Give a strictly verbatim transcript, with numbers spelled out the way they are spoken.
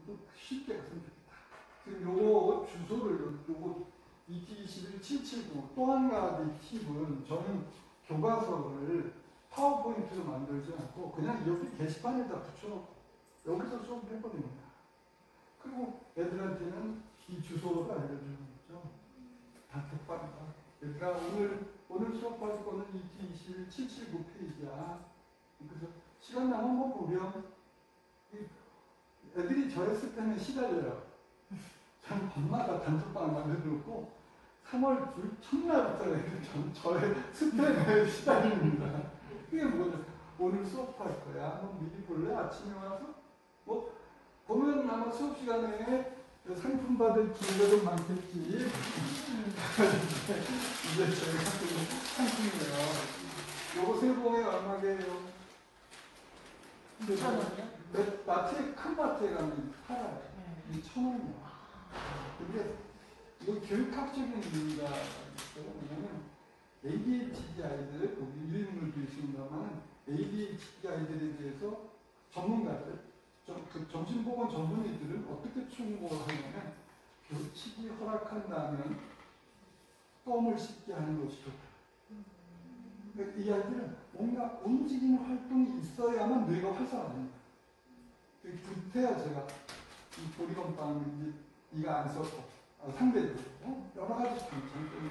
쉽게 갔으면 좋겠다. 지금 요거 주소를 요거 이티 이십일 칠칠구 또 한 가지 팁은 저는 교과서를 파워포인트로 만들지 않고 그냥 여기 게시판에다 붙여 여기서 수업해버립니다. 그리고 애들한테는 이 주소를 알려주는 거죠. 단톡방이다. 얘들아 오늘 오늘 수업할 거는 이티 이십일 칠칠구 페이지야. 그래서 시간 나면 한번 보면 애들이 저랬을 때는 시달려요. 저는 밤마다 단톡방을 만들어놓고 삼월 첫날부터 저, 저의 스팸에 시달립니다. 그게 뭐냐? 오늘 수업할 거야. 한번 미리 볼래? 아침에 와서? 뭐 보면 아마 수업 시간에 상품 받을 기회가 좀 많겠지. 이제 저희가 상품이에요. 요거 세 봉에 얼마게요? 이천 원이요? 마트에, 큰 마트에 가면 팔아요. 이천 원이요. 근데 이거 교육학적인 의미가 있어요. 왜냐면 에이디에이치디 아이들, 여기 이름을 있습니다만 에이디에이치디 아이들에 대해서 전문가들, 그 정신보건 전문의들은 어떻게 충고를 하냐면 교칙이 허락한다면 껌을 씹게 하는 것이 좋다. 그러니까 이 아이들은 뭔가 움직이는 활동이 있어야만 뇌가 활성화됩니다. 그때야 제가 이 보리건빵 이가 안 썼고 아, 상대적으로 어? 여러 가지 장점이